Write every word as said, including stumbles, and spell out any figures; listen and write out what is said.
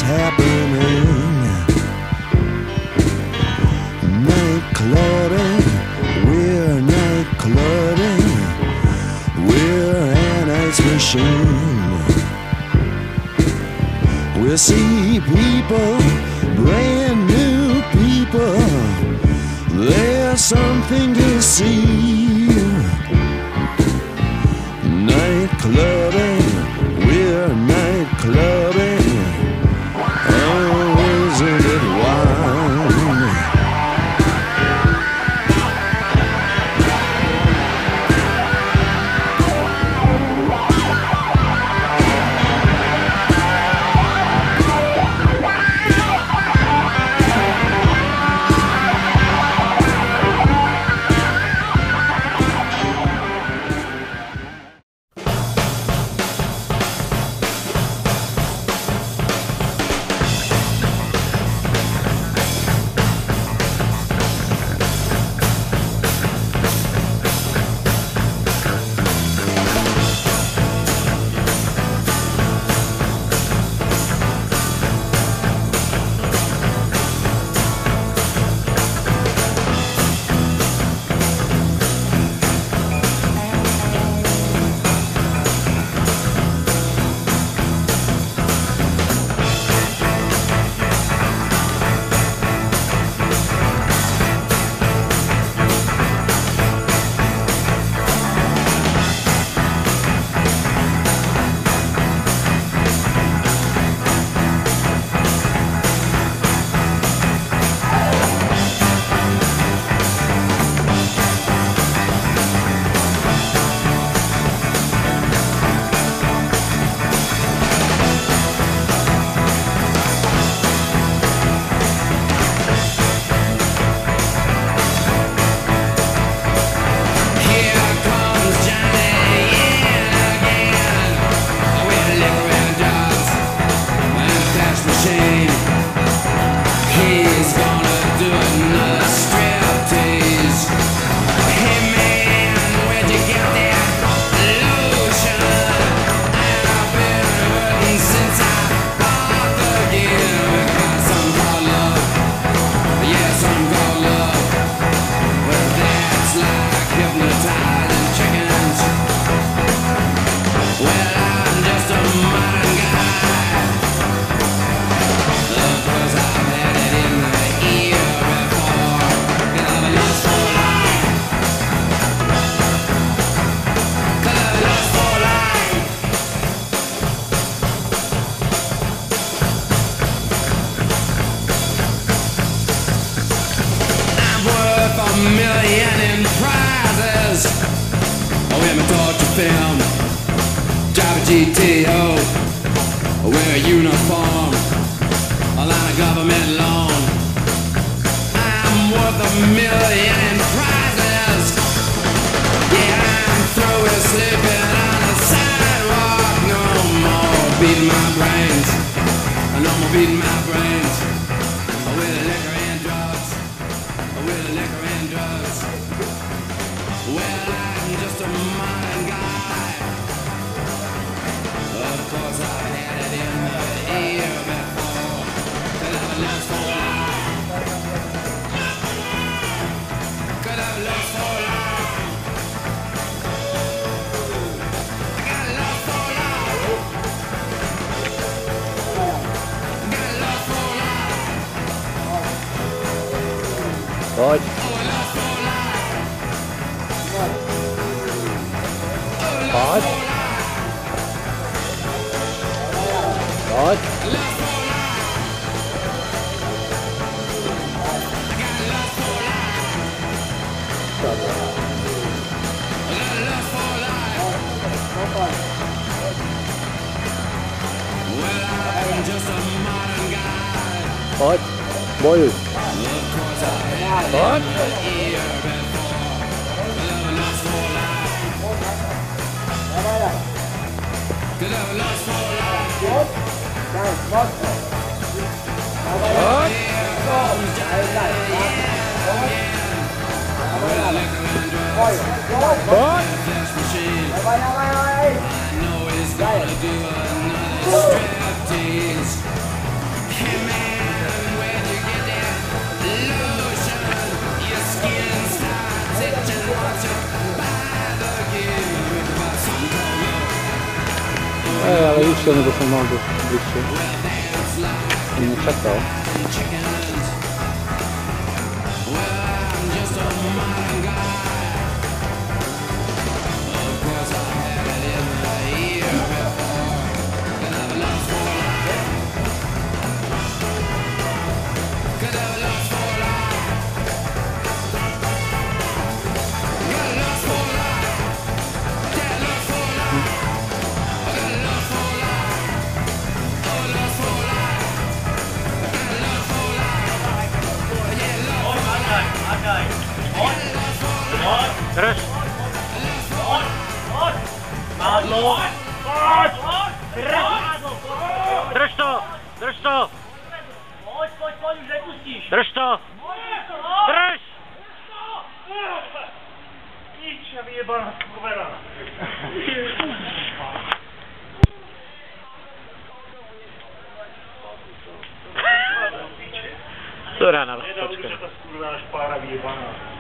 happening. Night clubbing, we're night clubbing, we're an ice machine. We see people, brand new people, there's something to see. Night clubbing, we're night clubbing, oh, isn't it wild? Million in prizes. Oh, wear my torture film, drive a G T O, wear a uniform, a line of government loan. I'm worth a million in prizes. Yeah, I'm through with sleeping on the sidewalk. No more beating my brains. No more beating my brains. With liquor and drugs. With liquor and drugs. Well, I'm just a modern guy. Of course, I've had it in the ear before. Could have lost for life. Could have lost for life. I got lost for life. Got lost for life. Rồi. Rồi. Rồi. Rồi. Boy. Rồi. Could have lost for life. Rồi. Rồi. I know he's gonna do another striptease. Ej, ale idźcie, no bo są mądrzy. Idźcie. Nie czekał. Drž! Mádlo! Drž to! Drž to! Pojď, pojď, pojď, už nepustíš! Drž to! Drž! Píče, vyjebaná skurvená! To rána, Nedá, počkej. už je ta skurvená špára vyjebaná.